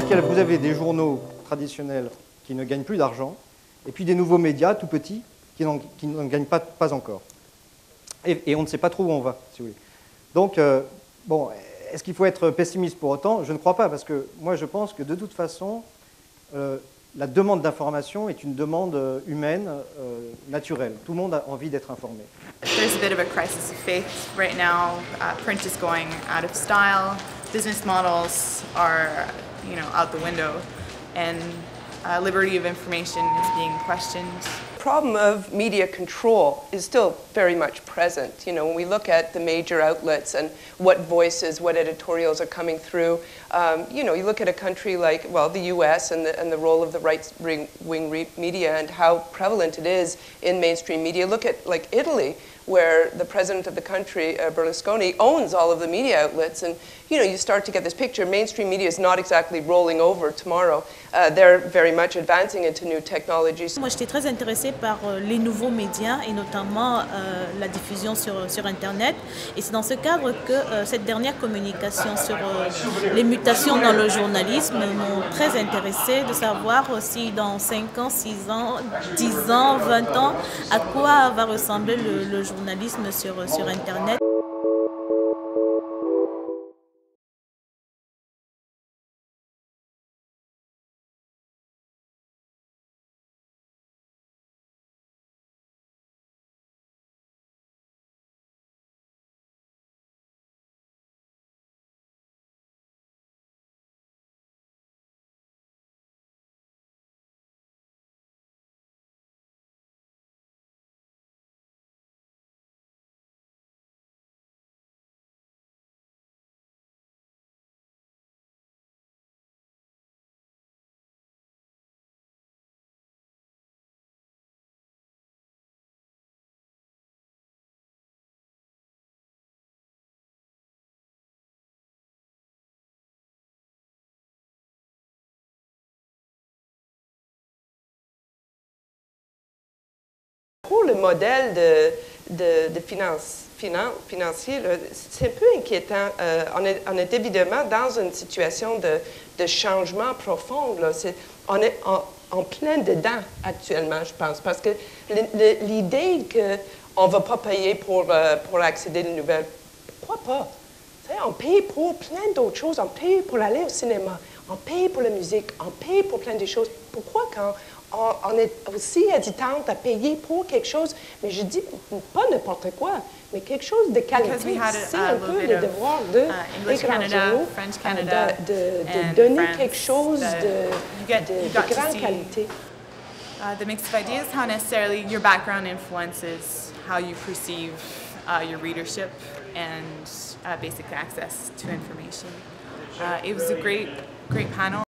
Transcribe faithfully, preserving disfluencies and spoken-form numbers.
qu'il y a, vous avez des journaux traditionnels qui ne gagnent plus d'argent, et puis des nouveaux médias tout petits qui n'en, qui n'en gagnent pas, pas encore. Et, et on ne sait pas trop où on va, si vous voulez. Donc, euh, bon, est-ce qu'il faut être pessimiste pour autant? Je ne crois pas, parce que moi je pense que de toute façon, euh, la demande d'information est une demande humaine, euh, naturelle. Tout le monde a envie d'être informé. There's a bit of a crisis of faith right now. Uh, print is going out of style. Business models are, you know, out the window, and uh, liberty of information is being questioned. The problem of media control is still very much present. You know, when we look at the major outlets and what voices, what editorials are coming through, um, you know, you look at a country like, well, the U S and the, and the role of the right-wing media and how prevalent it is in mainstream media. Look at, like, Italy, where the president of the country, uh, Berlusconi, owns all of the media outlets. And, you know, you start to get this picture. Mainstream media is not exactly rolling over tomorrow. Uh, they're very much advancing into new technologies. Moi, j'étais très intéressée par euh, les nouveaux médias et notamment euh, la diffusion sur, sur Internet. Et c'est dans ce cadre que euh, cette dernière communication sur euh, les mutations dans le journalisme m'ont très intéressée de savoir si dans cinq ans, six ans, dix ans, vingt ans, à quoi va ressembler le, le journalisme sur, sur Internet. Pour le modèle de, de, de finance, finance, financier, c'est un peu inquiétant. Euh, on, est, on est évidemment dans une situation de, de changement profond. Là. C'est, on est en, en plein dedans actuellement, je pense, parce que l'idée qu'on ne va pas payer pour, euh, pour accéder aux nouvelles, pourquoi pas? T'sais, on paye pour plein d'autres choses. On paye pour aller au cinéma, on paye pour la musique, on paye pour plein de choses. Pourquoi quand on est aussi hésitante à payer pour quelque chose, mais je dis pas n'importe quoi, mais quelque chose de qualité. C'est un peu le devoir de uh, Canada, French Canada, de, de, de donner France, quelque chose de, get, de, de grande qualité. Uh, the mix of ideas, how necessarily your background influences how you perceive uh, your readership and uh, basic access to information. Uh, it was a great, great panel.